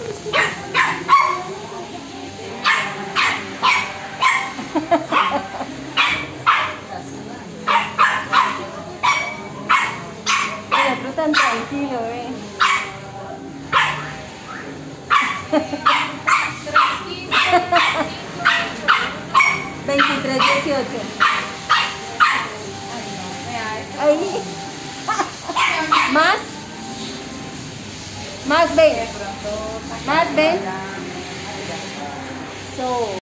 El otro tan tranquilo, ¿eh? 23:18. Ahí. Más. Más ven. Más ven. So.